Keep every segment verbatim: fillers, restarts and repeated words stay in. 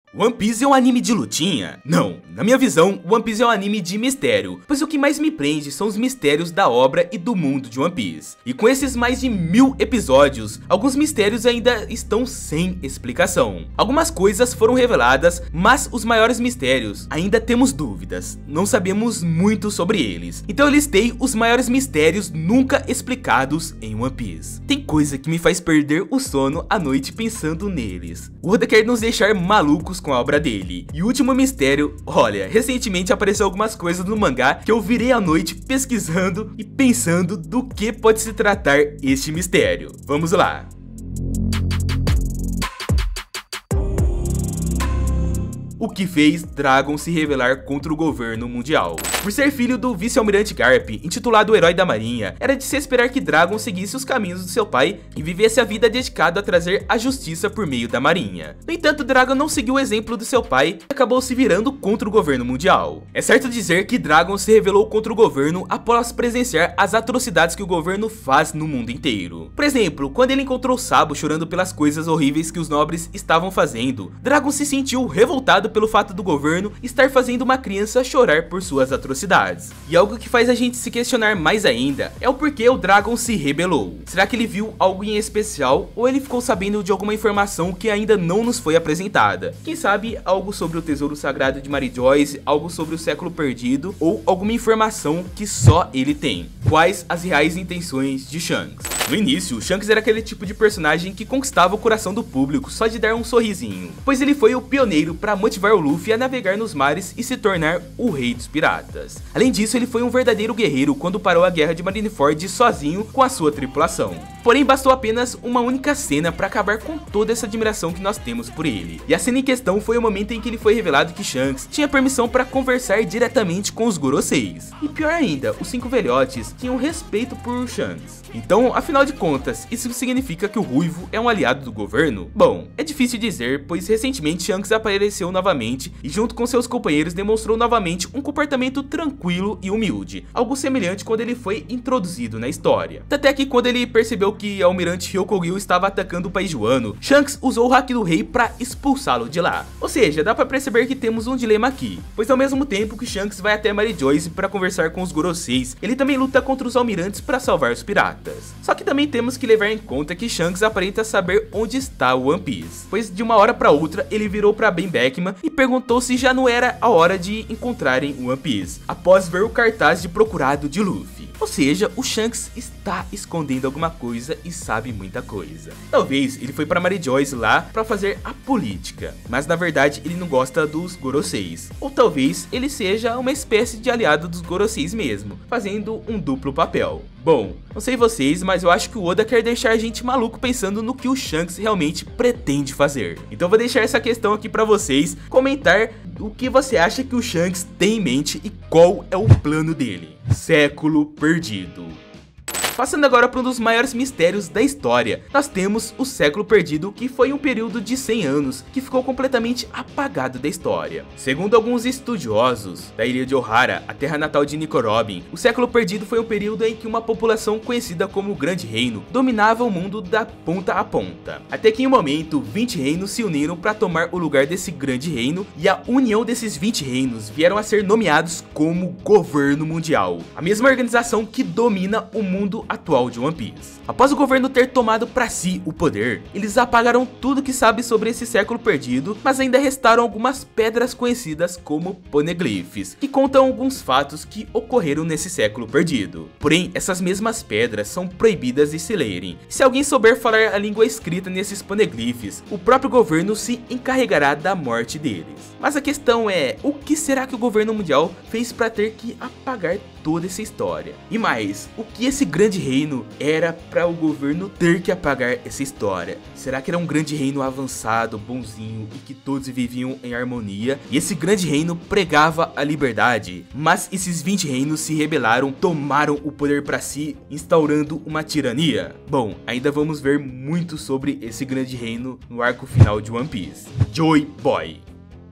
One Piece é um anime de lutinha? Não, na minha visão, One Piece é um anime de mistério, pois o que mais me prende são os mistérios da obra e do mundo de One Piece. E com esses mais de mil episódios, alguns mistérios ainda estão sem explicação. Algumas coisas foram reveladas, mas os maiores mistérios ainda temos dúvidas, não sabemos muito sobre eles. Então eu listei os maiores mistérios nunca explicados em One Piece. Tem coisa que me faz perder o sono à noite pensando neles. O Oda quer nos deixar malucos com a obra dele. E o último mistério, olha, recentemente apareceu algumas coisas no mangá que eu virei à noite pesquisando e pensando do que pode se tratar este mistério. Vamos lá! O que fez Dragon se rebelar contra o governo mundial. Por ser filho do vice-almirante Garp, intitulado o Herói da Marinha, era de se esperar que Dragon seguisse os caminhos do seu pai e vivesse a vida dedicada a trazer a justiça por meio da marinha. No entanto, Dragon não seguiu o exemplo do seu pai e acabou se virando contra o governo mundial. É certo dizer que Dragon se rebelou contra o governo após presenciar as atrocidades que o governo faz no mundo inteiro. Por exemplo, quando ele encontrou Sabo chorando pelas coisas horríveis que os nobres estavam fazendo, Dragon se sentiu revoltado pelo fato do governo estar fazendo uma criança chorar por suas atrocidades. E algo que faz a gente se questionar mais ainda é o porquê o Dragon se rebelou. Será que ele viu algo em especial ou ele ficou sabendo de alguma informação que ainda não nos foi apresentada? Quem sabe algo sobre o tesouro sagrado de Mary Joyce, algo sobre o século perdido ou alguma informação que só ele tem. Quais as reais intenções de Shanks? No início, Shanks era aquele tipo de personagem que conquistava o coração do público só de dar um sorrisinho, pois ele foi o pioneiro para motivar o Luffy a navegar nos mares e se tornar o rei dos piratas. Além disso, ele foi um verdadeiro guerreiro quando parou a guerra de Marineford sozinho com a sua tripulação. Porém, bastou apenas uma única cena para acabar com toda essa admiração que nós temos por ele. E a cena em questão foi o momento em que ele foi revelado que Shanks tinha permissão para conversar diretamente com os Goroseis. E pior ainda, os cinco velhotes tinham respeito por Shanks. Então, afinal de contas, isso significa que o Ruivo é um aliado do governo? Bom, é difícil dizer, pois recentemente Shanks apareceu novamente e junto com seus companheiros demonstrou novamente um comportamento tranquilo e humilde, algo semelhante quando ele foi introduzido na história. Até que quando ele percebeu que o almirante Hyokugyo estava atacando o país de Wano, Shanks usou o Haki do Rei para expulsá-lo de lá. Ou seja, dá para perceber que temos um dilema aqui, pois ao mesmo tempo que Shanks vai até Mary Joyce para conversar com os Goroseis, ele também luta contra os almirantes para salvar os piratas. Só que também temos que levar em conta que Shanks aparenta saber onde está o One Piece, pois de uma hora para outra ele virou para Ben Beckman e perguntou se já não era a hora de encontrarem o One Piece, após ver o cartaz de procurado de Luffy. Ou seja, o Shanks está escondendo alguma coisa e sabe muita coisa. Talvez ele foi para Mary Joyce lá para fazer a política, mas na verdade ele não gosta dos Goroseis. Ou talvez ele seja uma espécie de aliado dos Goroseis mesmo, fazendo um duplo papel. Bom, não sei vocês, mas eu acho que o Oda quer deixar a gente maluco pensando no que o Shanks realmente pretende fazer. Então eu vou deixar essa questão aqui pra vocês, comentar o que você acha que o Shanks tem em mente e qual é o plano dele. Século Perdido. Passando agora para um dos maiores mistérios da história, nós temos o Século Perdido, que foi um período de cem anos que ficou completamente apagado da história. Segundo alguns estudiosos da ilha de Ohara, a terra natal de Nico Robin, o Século Perdido foi um período em que uma população conhecida como o Grande Reino dominava o mundo da ponta a ponta. Até que em um momento, vinte reinos se uniram para tomar o lugar desse Grande Reino, e a união desses vinte reinos vieram a ser nomeados como Governo Mundial, a mesma organização que domina o mundo atual de One Piece. Após o governo ter tomado para si o poder, eles apagaram tudo que sabe sobre esse século perdido, mas ainda restaram algumas pedras conhecidas como poneglyphs, que contam alguns fatos que ocorreram nesse século perdido. Porém, essas mesmas pedras são proibidas de se lerem. Se alguém souber falar a língua escrita nesses poneglyphs, o próprio governo se encarregará da morte deles. Mas a questão é, o que será que o governo mundial fez para ter que apagar toda essa história? E mais, o que esse grande reino era para o governo ter que apagar essa história? Será que era um grande reino avançado, bonzinho e que todos viviam em harmonia? E esse grande reino pregava a liberdade, mas esses vinte reinos se rebelaram, tomaram o poder para si, instaurando uma tirania? Bom, ainda vamos ver muito sobre esse grande reino no arco final de One Piece. Joy Boy.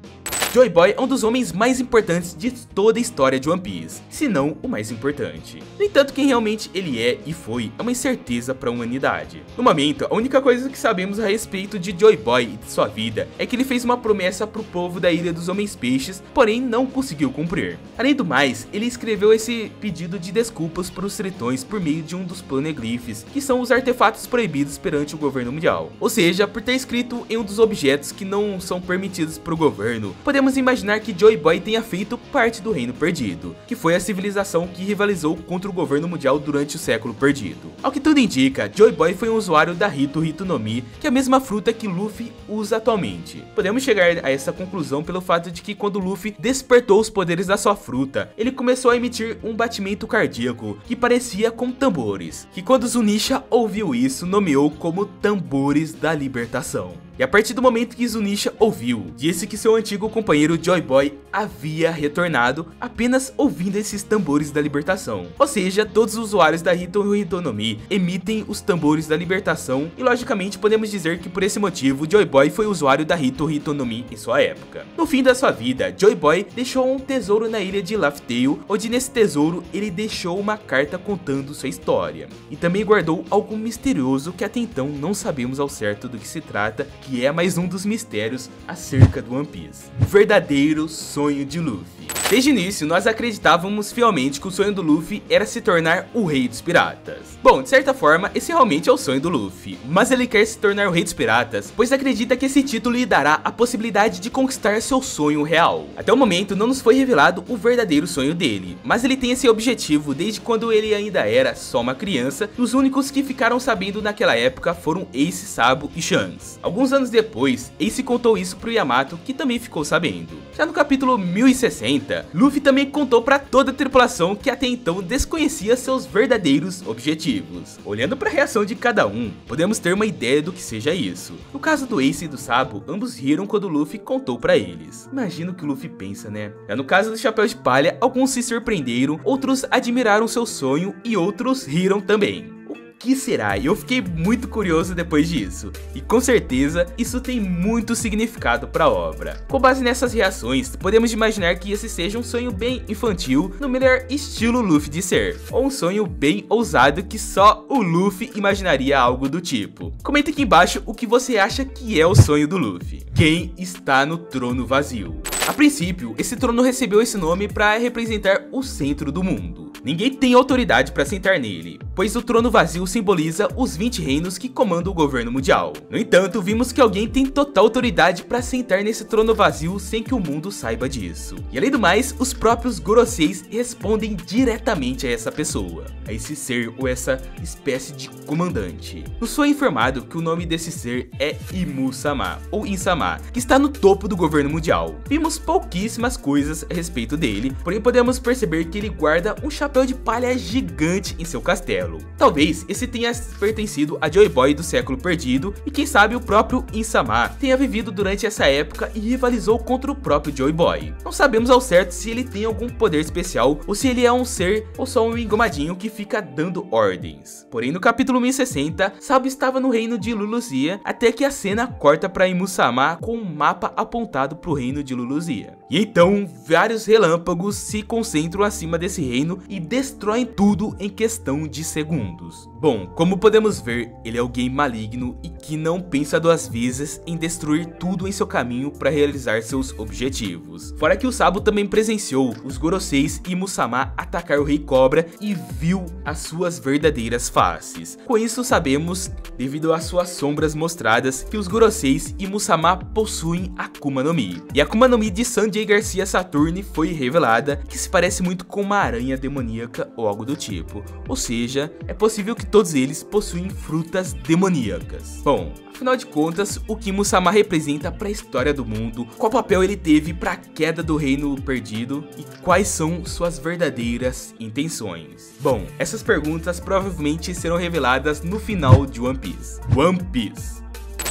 Joy Boy é um dos homens mais importantes de toda a história de One Piece, se não o mais importante. No entanto, quem realmente ele é e foi é uma incerteza para a humanidade. No momento, a única coisa que sabemos a respeito de Joy Boy e de sua vida é que ele fez uma promessa para o povo da Ilha dos Homens Peixes, porém não conseguiu cumprir. Além do mais, ele escreveu esse pedido de desculpas para os tritões por meio de um dos poneglyphs, que são os artefatos proibidos perante o governo mundial. Ou seja, por ter escrito em um dos objetos que não são permitidos para o governo, podemos imaginar que Joy Boy tenha feito parte do Reino Perdido, que foi a civilização que rivalizou contra o governo mundial durante o século perdido. Ao que tudo indica, Joy Boy foi um usuário da Hito Hito no Mi, que é a mesma fruta que Luffy usa atualmente. Podemos chegar a essa conclusão pelo fato de que quando Luffy despertou os poderes da sua fruta, ele começou a emitir um batimento cardíaco que parecia com tambores, que quando Zunisha ouviu isso, nomeou como Tambores da Libertação. E a partir do momento que Zunisha ouviu, disse que seu antigo companheiro Joy Boy havia retornado apenas ouvindo esses tambores da libertação. Ou seja, todos os usuários da Hito Hito no Mi emitem os tambores da libertação e logicamente podemos dizer que por esse motivo Joy Boy foi usuário da Hito Hito no Mi em sua época. No fim da sua vida, Joy Boy deixou um tesouro na ilha de Laugh Tale, onde nesse tesouro ele deixou uma carta contando sua história. E também guardou algo misterioso que até então não sabemos ao certo do que se trata, que é mais um dos mistérios acerca do One Piece. O verdadeiro sonho de Luffy. Desde o início, nós acreditávamos fielmente que o sonho do Luffy era se tornar o Rei dos Piratas. Bom, de certa forma, esse realmente é o sonho do Luffy, mas ele quer se tornar o Rei dos Piratas, pois acredita que esse título lhe dará a possibilidade de conquistar seu sonho real. Até o momento, não nos foi revelado o verdadeiro sonho dele, mas ele tem esse objetivo desde quando ele ainda era só uma criança, e os únicos que ficaram sabendo naquela época foram Ace, Sabo e Shanks. Alguns anos depois, Ace contou isso pro Yamato, que também ficou sabendo. Já no capítulo mil e sessenta, Luffy também contou para toda a tripulação que até então desconhecia seus verdadeiros objetivos. Olhando para a reação de cada um, podemos ter uma ideia do que seja isso. No caso do Ace e do Sabo, ambos riram quando Luffy contou para eles. Imagina o que o Luffy pensa, né? Já no caso do Chapéu de Palha, alguns se surpreenderam, outros admiraram seu sonho e outros riram também. O que será? Eu fiquei muito curioso depois disso, e com certeza isso tem muito significado para a obra. Com base nessas reações, podemos imaginar que esse seja um sonho bem infantil, no melhor estilo Luffy de ser, ou um sonho bem ousado que só o Luffy imaginaria algo do tipo. Comenta aqui embaixo o que você acha que é o sonho do Luffy. Quem está no trono vazio? A princípio, esse trono recebeu esse nome para representar o centro do mundo. Ninguém tem autoridade para sentar nele, pois o trono vazio simboliza os vinte reinos que comandam o governo mundial. No entanto, vimos que alguém tem total autoridade para sentar nesse trono vazio sem que o mundo saiba disso. E além do mais, os próprios Goroseis respondem diretamente a essa pessoa, a esse ser ou essa espécie de comandante. Nos foi informado que o nome desse ser é Imu-sama, ou Insama, que está no topo do governo mundial. Vimos pouquíssimas coisas a respeito dele, porém podemos perceber que ele guarda um chapéu de palha gigante em seu castelo. Talvez esse tenha pertencido a Joy Boy do século perdido, e quem sabe o próprio Insama tenha vivido durante essa época e rivalizou contra o próprio Joy Boy. Não sabemos ao certo se ele tem algum poder especial ou se ele é um ser ou só um engomadinho que fica dando ordens. Porém, no capítulo mil e sessenta, Sabo estava no reino de Luluzia, até que a cena corta para Imu-sama com um mapa apontado para o reino de Luluzia. E então, vários relâmpagos se concentram acima desse reino e destroem tudo em questão de segundos. Bom, como podemos ver, ele é alguém maligno e que não pensa duas vezes em destruir tudo em seu caminho para realizar seus objetivos. Fora que o Sabo também presenciou os Goroseis e Imu-sama atacar o Rei Cobra e viu as suas verdadeiras faces. Com isso sabemos, devido às suas sombras mostradas, que os Goroseis e Imu-sama possuem Akuma no Mi. E a Akuma no Mi de Sanjay Garcia Saturne foi revelada, que se parece muito com uma aranha demoníaca ou algo do tipo. Ou seja, é possível que todos eles possuem frutas demoníacas. Bom, afinal de contas, o que Imu-sama representa para a história do mundo, qual papel ele teve para a queda do reino perdido e quais são suas verdadeiras intenções? Bom, essas perguntas provavelmente serão reveladas no final de One Piece. One Piece.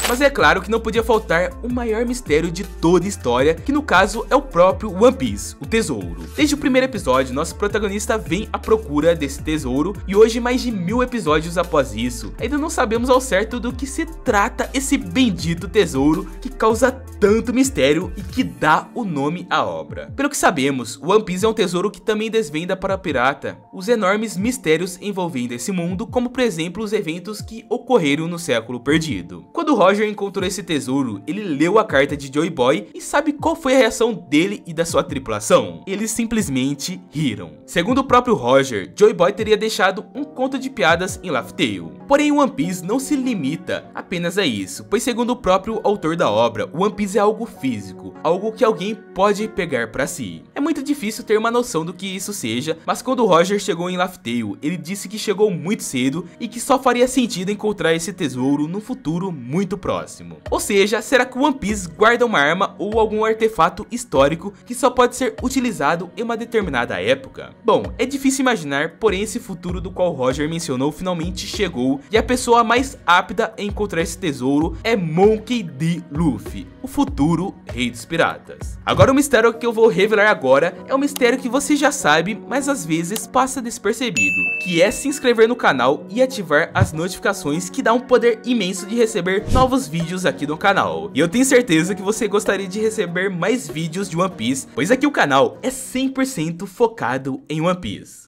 Mas é claro que não podia faltar o maior mistério de toda a história, que no caso é o próprio One Piece, o tesouro. Desde o primeiro episódio, nosso protagonista vem à procura desse tesouro, e hoje, mais de mil episódios após isso, ainda não sabemos ao certo do que se trata esse bendito tesouro que causa tanto mistério e que dá o nome à obra. Pelo que sabemos, o One Piece é um tesouro que também desvenda para o pirata os enormes mistérios envolvendo esse mundo, como por exemplo os eventos que ocorreram no século perdido. Quando Roger encontrou esse tesouro, ele leu a carta de Joy Boy e sabe qual foi a reação dele e da sua tripulação? Eles simplesmente riram. Segundo o próprio Roger, Joy Boy teria deixado um conto de piadas em Laugh Tale. Porém, One Piece não se limita apenas a isso, pois segundo o próprio autor da obra, One Piece é algo físico, algo que alguém pode pegar para si. É muito difícil ter uma noção do que isso seja, mas quando Roger chegou em Laugh Tale, ele disse que chegou muito cedo e que só faria sentido encontrar esse tesouro no futuro muito próximo. Ou seja, será que o One Piece guarda uma arma ou algum artefato histórico que só pode ser utilizado em uma determinada época? Bom, é difícil imaginar, porém esse futuro do qual Roger mencionou finalmente chegou, e a pessoa mais apta a encontrar esse tesouro é Monkey D. Luffy, o futuro rei dos piratas. Agora o mistério que eu vou revelar agora é um mistério que você já sabe, mas às vezes passa despercebido, que é se inscrever no canal e ativar as notificações, que dá um poder imenso de receber novos vídeos aqui no canal. E eu tenho certeza que você gostaria de receber mais vídeos de One Piece, pois aqui o canal é cem por cento focado em One Piece.